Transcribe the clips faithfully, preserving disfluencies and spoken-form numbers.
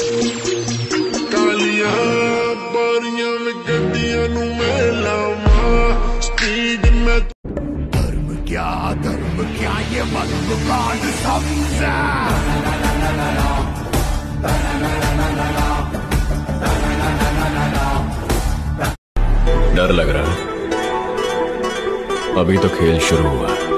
कालियां बारियां में गड्डियां नू मैं लावां स्पीड में। धर्म क्या धर्म क्या ये मत कांड समझा। डर लग रहा है, अभी तो खेल शुरू हुआ है।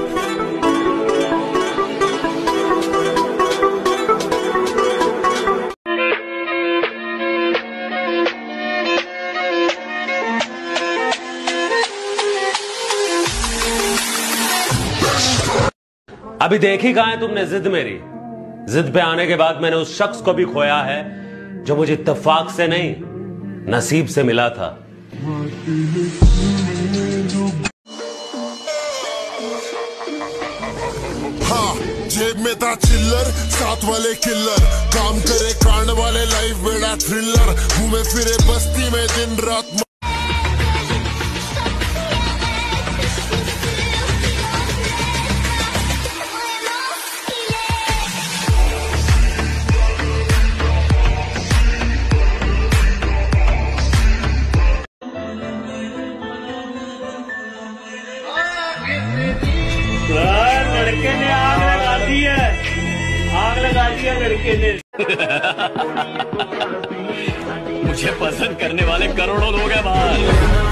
अभी देखी कहां है तुमने जिद मेरी। जिद पे आने के बाद मैंने उस शख्स को भी खोया है जो मुझे इत्तेफाक से नहीं नसीब से मिला था। हाँ, जेब में था चिल्लर, साथ वाले किल्लर, काम करे कांड वाले, लाइफ बेड़ा थ्रिलर, घूमे फिरे बस्ती में दिन रात। लड़के ने आग लगा दी है, आग लगा दी है लड़के ने। मुझे पसंद करने वाले करोड़ों लोग हैं बाहर।